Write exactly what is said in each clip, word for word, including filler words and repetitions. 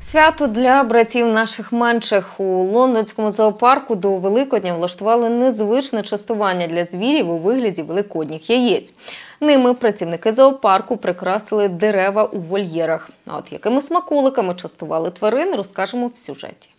Свято для братів наших менших. У лондонському зоопарку до Великодня влаштували незвичне частування для звірів у вигляді великодніх яєць. Ними працівники зоопарку прикрасили дерева у вольєрах. А от якими смаколиками частували тварин, розкажемо в сюжеті.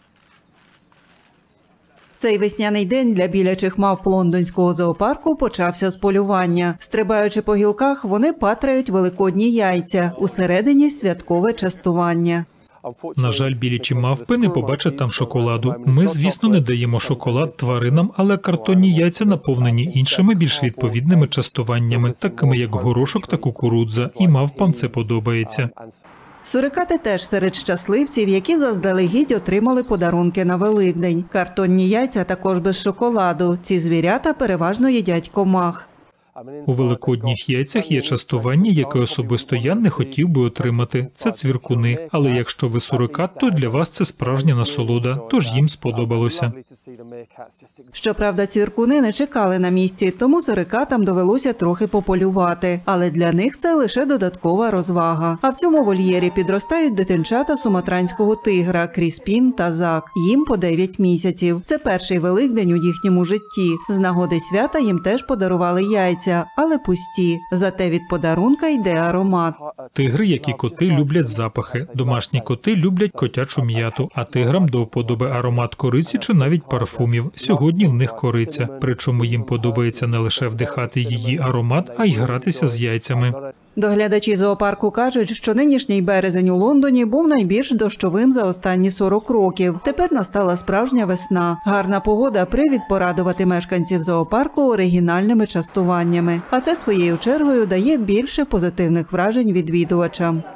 Цей весняний день для білячих мавп лондонського зоопарку почався з полювання. Стрибаючи по гілках, вони патрають великодні яйця. Усередині святкове частування. На жаль, білячі мавпи не побачать там шоколаду. Ми, звісно, не даємо шоколад тваринам, але картонні яйця наповнені іншими більш відповідними частуваннями, такими як горошок та кукурудза, і мавпам це подобається. Сурикати теж серед щасливців, які заздалегідь отримали подарунки на Великдень. Картонні яйця також без шоколаду. Ці звірята переважно їдять комах. У великодніх яйцях є частування, яке особисто я не хотів би отримати. Це цвіркуни. Але якщо ви сурикат, то для вас це справжня насолода, тож їм сподобалося. Щоправда, цвіркуни не чекали на місці, тому сурикатам довелося трохи пополювати. Але для них це лише додаткова розвага. А в цьому вольєрі підростають дитинчата суматранського тигра Кріспін та Зак. Їм по дев'ять місяців. Це перший Великдень у їхньому житті. З нагоди свята їм теж подарували яйця. Але пусті. Зате від подарунка йде аромат. Тигри, як і коти, люблять запахи. Домашні коти люблять котячу м'яту, а тиграм до вподоби аромат кориці чи навіть парфумів. Сьогодні в них кориця. Причому їм подобається не лише вдихати її аромат, а й гратися з яйцями. Доглядачі зоопарку кажуть, що нинішній березень у Лондоні був найбільш дощовим за останні сорок років. Тепер настала справжня весна. Гарна погода – привід порадувати мешканців зоопарку оригінальними частуваннями. А це своєю чергою дає більше позитивних вражень відвідувачам.